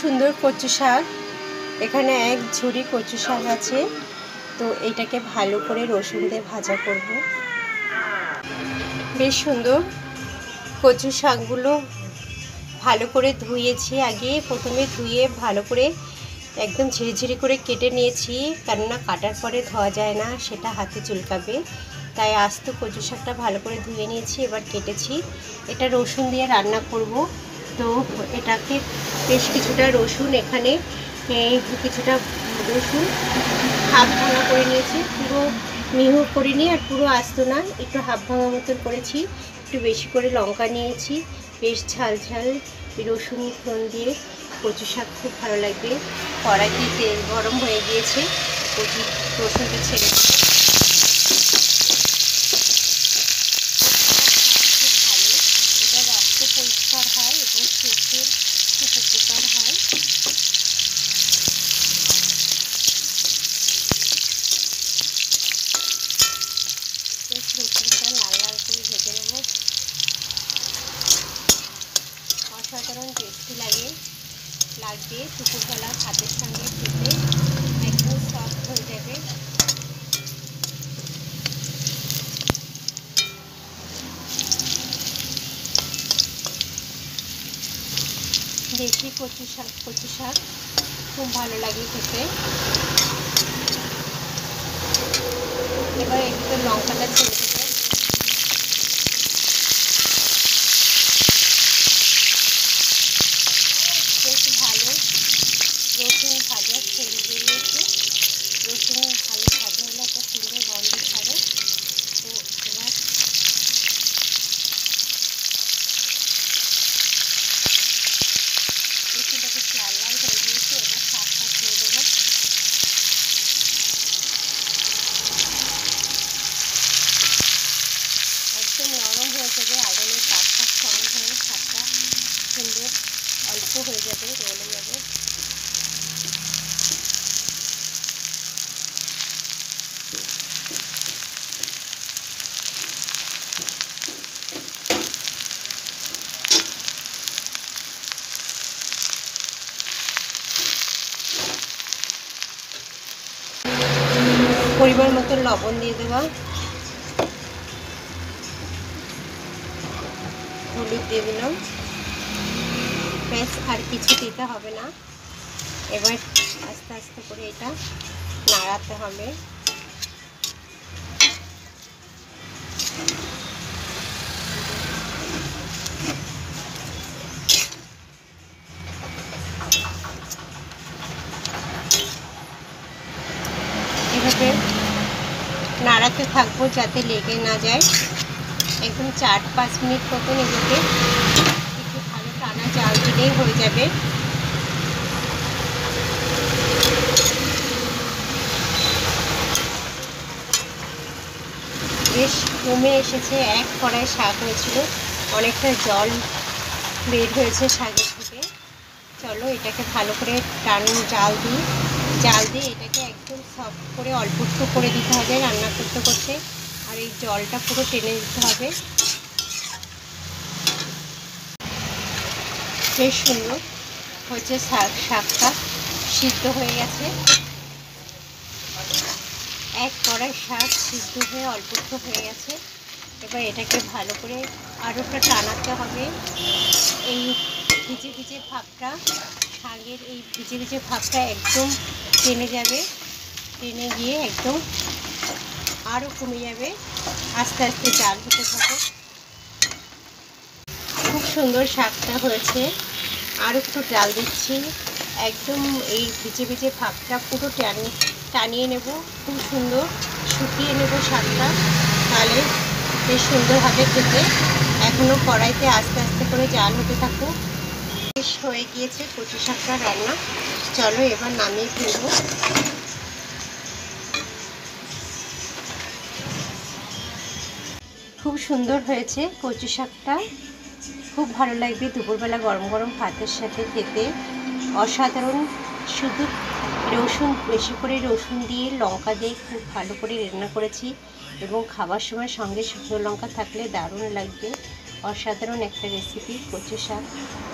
সুন্দর কচু শাক। এখানে এক ঝুড়ি কচু শাক আছে, তো এটাকে ভালো করে রসুন দিয়ে ভাজা করব। বেশ সুন্দর কচু শাকগুলো ভালো করে ধুয়েছি। আগে প্রথমে ধুয়ে ভালো করে একদম ঝিরিঝিরি করে কেটে নিয়েছি, কেননা কাটার পরে ধোয়া যায় না, সেটা হাতে চুলকাবে। তাই আস্ত কচু শাকটা ভালো করে ধুয়ে নিয়েছি, এবার কেটেছি। এটা রসুন দিয়ে রান্না করব। তো এটাকে বেশ কিছুটা রসুন, এখানে কিছুটা রসুন হাফ ভাঙা করে নিয়েছি, পুরো মিহি করিনি আর পুরো আস্ত না, একটু হাফ ভাঙা মতন করেছি। একটু বেশি করে লঙ্কা নিয়েছি, বেশ ঝাল ঝাল রসুন ফোড়ন দিয়ে কচু শাক খুব ভালো লাগবে। কড়াইতে তেল গরম হয়ে গিয়েছে, কচু রসুনটা ছেড়ে দেবো। ভালো, এটা রক্ত পরিষ্কার হয় এবং চোখের খুব উপকার হয়। রসুনটা লাল লাল করে ভেজে নেব। অসাধারণ টেস্টি লাগবে দুপুরবেলা ভাতের সঙ্গে খেতে, একদম সফট হয়ে যাবে। দেশি কচু শাক খুব ভালো লাগে খেতে। এবার একটু লঙ্কাটা ছেড়ে দেবো। বেশ ভালো রসুন ভাজা ছেড়ে বেরিয়েছে। রসুন ভালো ভাজা হলে একটা সুন্দর গন্ধ ছাড়ে। তো এবার রসুনটা বেশ লাল লাল হয়ে গিয়েছে, এবার শাকটা ছেড়ে দেবো। একদম নরম হয়ে যাবে, আগুনের তাপটা সঙ্গে সঙ্গে শাকটা সুন্দর অল্প হয়ে যাবে, গলে যাবে। পরিমাণ মতো লবণ দিয়ে দেওয়া, হলুদ দিয়ে দিলাম, ব্যাস আর কিছু দিতে হবে না। এবার আস্তে আস্তে করে এটা নাড়াতে হবে। এভাবে নাড়াতে থাকবো যাতে লেগে না যায়। একদম 4-5 মিনিট মতন এগুলোকে একটু ভালো টানা জাল দিলেই হয়ে যাবে। বেশ কমে এসেছে, এক কড়াই শাক হয়েছিল, অনেকটা জল বের হয়েছে শাকের থেকে। চলো এটাকে ভালো করে জাল দিয়ে এটাকে একদম সফট করে অল্প একটু করে দিতে হবে রান্না করতে করতে, আর এই জলটা পুরো টেনে দিতে হবে। বেশ সুন্দর হচ্ছে শাকটা সিদ্ধ হয়ে গেছে। এক কড়াই শাক সিদ্ধ হয়ে অল্প একটু হয়ে গেছে। এবার এটাকে ভালো করে আরও একটা টানাতে হবে। এই ভিজে ভিজে ভাবটা, শাকের এই ভিজে ভিজে ভাবটা একদম টেনে যাবে, টেনে গিয়ে একদম আরও কমে যাবে। আস্তে আস্তে জাল হতে থাকে। খুব সুন্দর শাকটা হয়েছে, আর একটু ডাল দিচ্ছি। একদম এই ভিজে ভিজে ভাবটা পুরো টানিয়ে নেব, খুব সুন্দর শুকিয়ে নেব শাকটা, তাহলে বেশ সুন্দর হবে খেতে। এখনও কড়াইতে আস্তে আস্তে করে জাল হতে থাকুক। বেশ হয়ে গিয়েছে কচু শাকটা রান্না। চলো এবার নামিয়ে ফেলবো। খুব সুন্দর হয়েছে কচু শাকটা, খুব ভালো লাগবে দুপুরবেলা গরম গরম ভাতের সাথে খেতে। অসাধারণ, শুধু রসুন, বেশি করে রসুন দিয়ে লঙ্কা দিয়ে খুব ভালো করে রান্না করেছি, এবং খাবার সময় সঙ্গে শুকনো লঙ্কা থাকলে দারুণ লাগবে। অসাধারণ একটা রেসিপি কচু শাক।